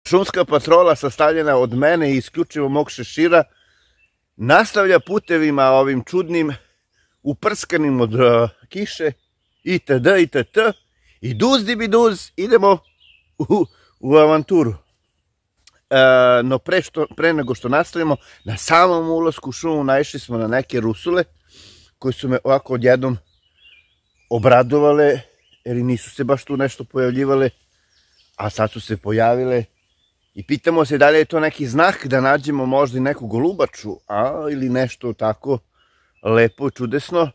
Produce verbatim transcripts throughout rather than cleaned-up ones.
Šumska patrola sastavljena od mene i isključivo mog šešira nastavlja putevima ovim čudnim, uprskanim od uh, kiše itd. itd. I duz di bi duz, idemo u, u avanturu. E, no pre, što, pre nego što nastavimo, na samom ulasku u šumu naišli smo na neke rusule koje su me ovako odjednom obradovale, jer nisu se baš tu nešto pojavljivale, a sad su se pojavile. I pitamo se da li je to neki znak da nađemo možda i neku golubaču, a ili nešto tako lepo i čudesno.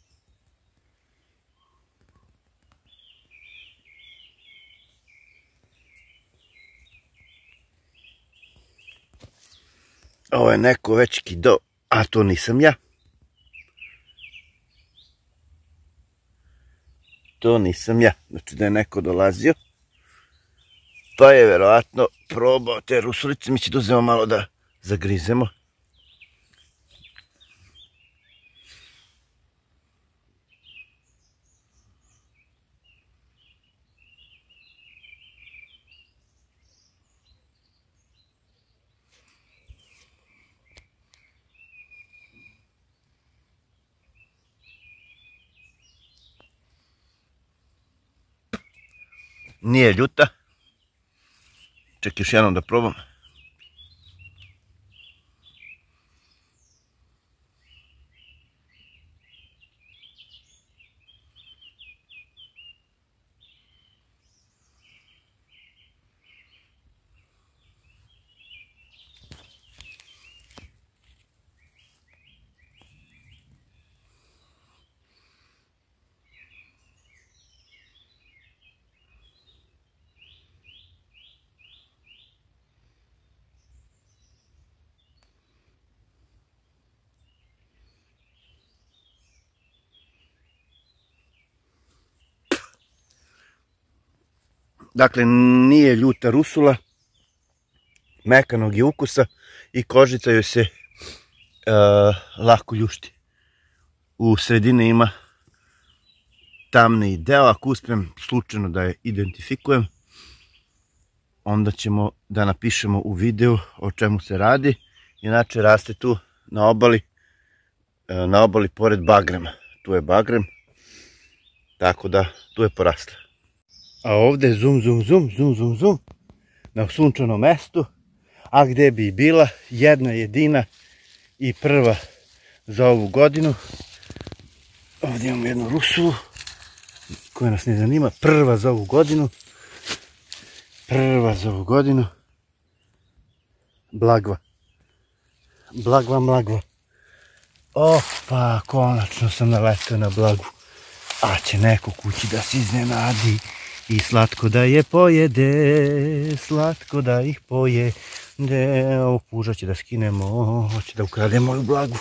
Ovo je neko već kido, a to nisam ja. To nisam ja, znači da je neko dolazio. Pa je verovatno probao te rusulice, mi će da uzmemo malo da zagrizemo. Nije ljuta. Ček još jednom da probam. Dakle, nije ljuta rusula, mekanog je ukusa i kožica joj se uh, lako ljušti. U sredini ima tamni deo, ako uspijem slučajno da je identifikujem, onda ćemo da napišemo u videu o čemu se radi. Inače, raste tu na obali, uh, na obali pored bagrema. Tu je bagrem, tako da tu je porasla. A ovdje zum, zum, zum, zum, zum, zum, na sunčanom mestu, a gdje bi bila jedna jedina i prva za ovu godinu. Ovdje imamo jednu rusulu koja nas ne zanima, prva za ovu godinu, prva za ovu godinu, blagva, blagva, blagva. Opa, konačno sam naletao na blagvu, a će neko kući da se iznenadi. I slatko da je pojede, slatko da ih pojede. Ovo puža će da skinemo, hoće da ukrade moju blagu.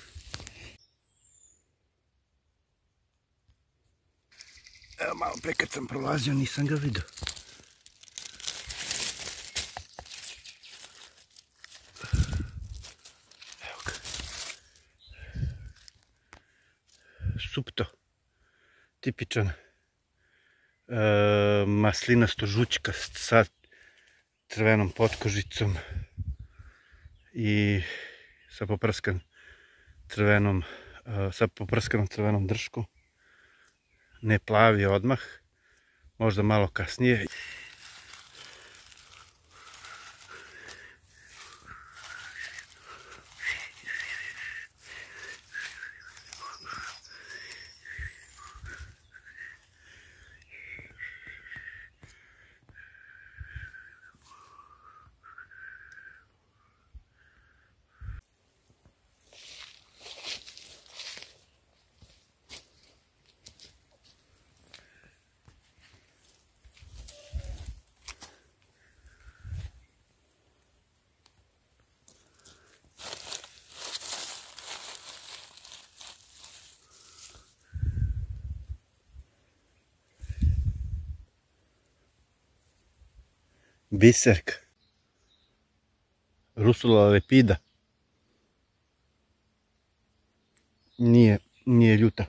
Evo, malo pre kad sam prolazio nisam ga vidio. Evo ga. Supto. Tipičan. E, maslinasto žućkast sa crvenom potkožicom i sa poprskan crvenom, e, sa poprskanom crvenom drškom. Ne plavi odmah, možda malo kasnije. Biserka, rusula lepida, nije, nije ljuta.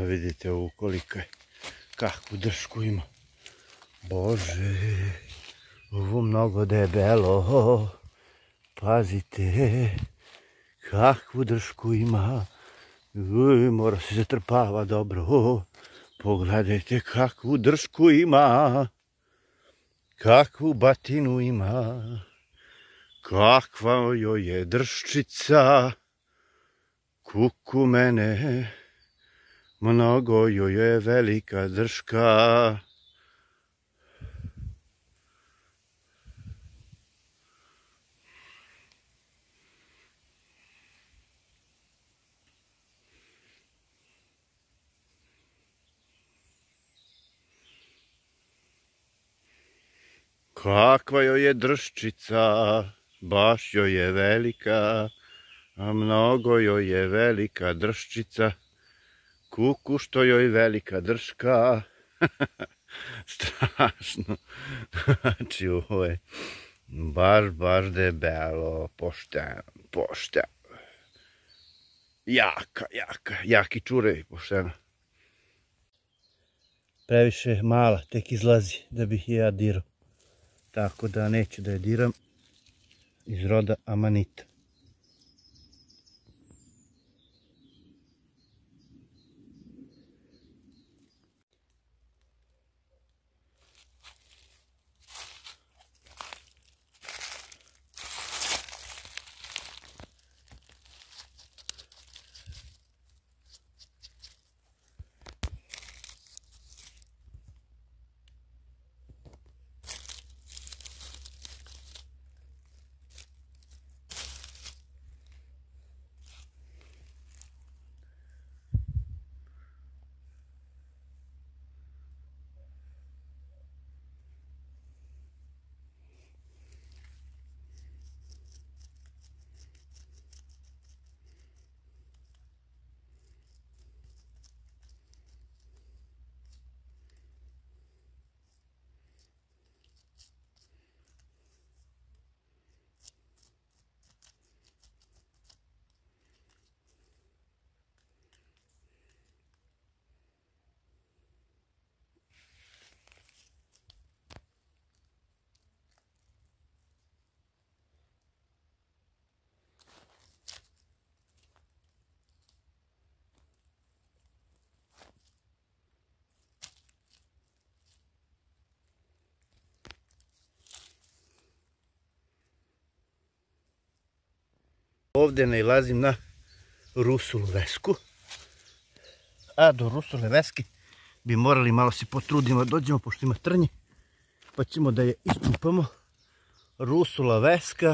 vidite ovu kolika je, kakvu dršku ima. Bože, ovo mnogo debelo, pazite, kakvu dršku ima, uj, mora se zatrpava dobro, pogledajte kakvu dršku ima, kakvu batinu ima, kakva joj je drščica, kuku mene, mnogo joj je velika drška. Kakva joj je drščica, baš joj je velika, a mnogo joj je velika drščica, kuku što joj velika drška. Strašno. Znači ovo je baš, baš debelo, pošteno, pošteno. Jaka, jaka, jaki čurej, pošteno. Previše mala, tek izlazi da bih je ja dirao. Tako da neću da je diram, iz roda Amanita. Ovdje nailazim na rusulu vesku, a do rusule veske bi morali malo se potrudimo da dođemo, pošto ima trnje, pa ćemo da je iščupamo. Rusula veska.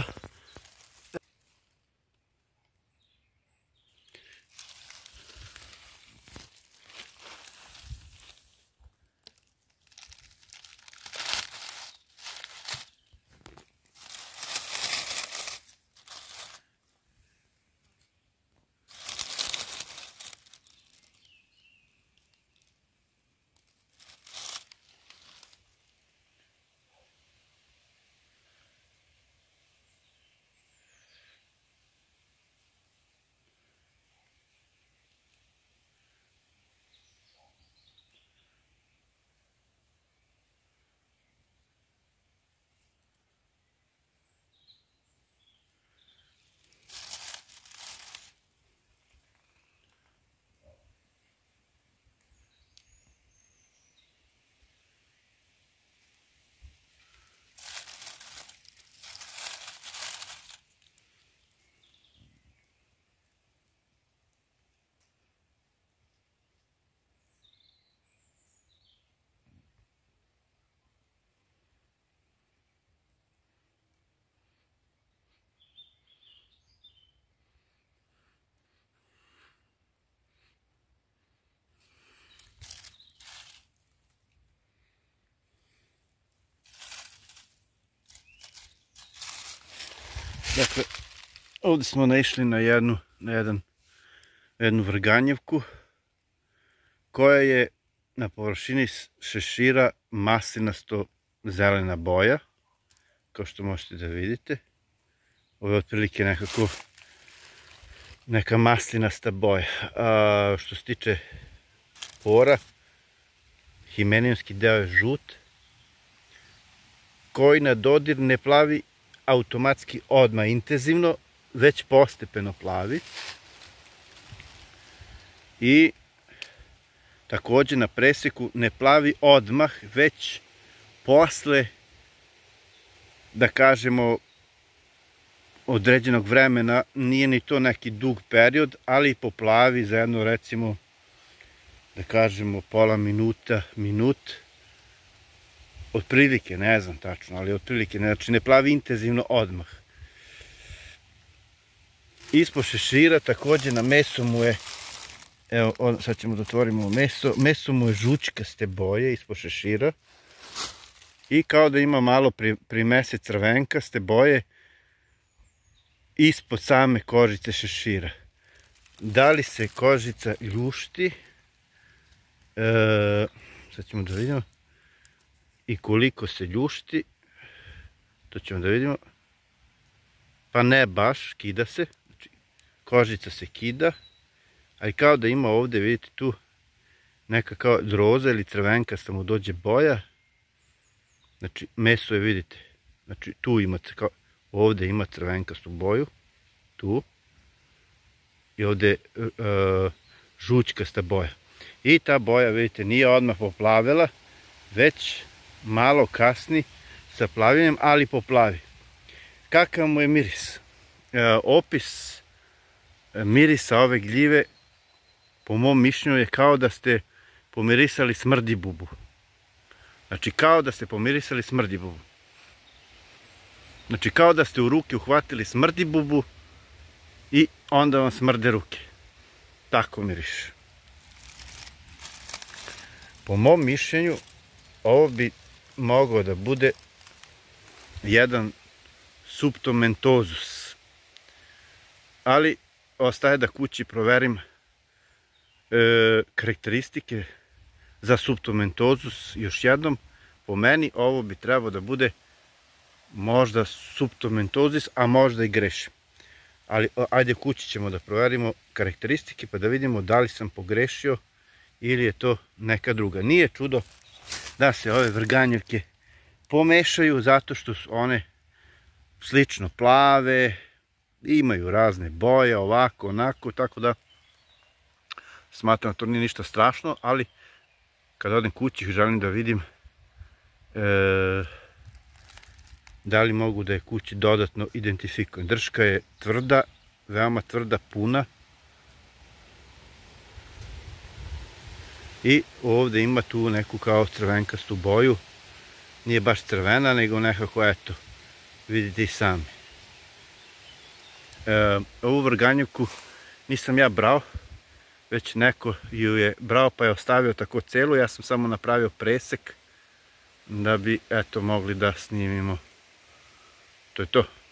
Dakle, ovdje smo naišli na jednu, na jedan, jednu vrganjevku koja je na površini šešira maslinasto zelena boja, kao što možete da vidite. Ovo je otprilike nekako neka maslinasta boja. A, što se tiče spora. Himenijski deo je žut, koji na dodir ne plavi automatski odmah intenzivno, već postepeno plavi. I također na preseku ne plavi odmah, već posle, da kažemo, određenog vremena, nije ni to neki dug period, ali poplavi za jedno, recimo, da kažemo, pola minuta, minut, otprilike, ne znam tačno, ali otprilike, znači ne plavi intenzivno odmah. Ispod šešira također na meso mu je, evo sad ćemo da otvorimo meso, meso mu je žučkaste boje ispod šešira i kao da ima malo primese crvenkaste boje ispod same kožice šešira. Da li se kožica ljušti, e, sad ćemo da vidimo, i koliko se ljušti, to ćemo da vidimo, pa ne baš, kida se, znači kožica se kida, ali kao da ima ovdje, vidite tu, neka kao roza ili crvenkasta mu dođe boja, znači meso je, vidite, znači tu ima, ovdje ima crvenkastu boju, tu, i ovdje je uh, žučkasta boja. I ta boja, vidite, nije odmah poplavila, već malo kasni sa plavljenjem, ali poplavi. Kakav mu je miris? Uh, opis mirisa ove gljive, po mom mišljenju, je kao da ste pomirisali smrdibubu. Znači, kao da ste pomirisali smrdibubu. Znači, kao da ste u ruke uhvatili smrdibubu i onda vam smrde ruke. Tako miriše. Po mom mišljenju, ovo bi mogao da bude jedan Subtomentosus. Ali, ostaje da kući proverim e, karakteristike za Subtomentosus. Još jednom, po meni, ovo bi trebao da bude možda Subtomentosus, a možda i grešim. Ali ajde kući ćemo da proverimo karakteristike pa da vidimo da li sam pogrešio ili je to neka druga. Nije čudo da se ove vrganjevke pomešaju zato što su one slično plave, imaju razne boje, ovako, onako, tako da smatram da to nije ništa strašno, ali kad odem kući želim da vidim e, da li mogu da je kući dodatno identifikujem. Drška je tvrda, veoma tvrda, puna. I ovdje ima tu neku kao crvenkastu boju. Nije baš crvena, nego nekako, eto, vidite i sami. E, ovu vrganjevku nisam ja brao, već neko ju je brao pa je ostavio tako celu. Ja sam samo napravio presek da bi, eto, mogli da snimimo. To je to.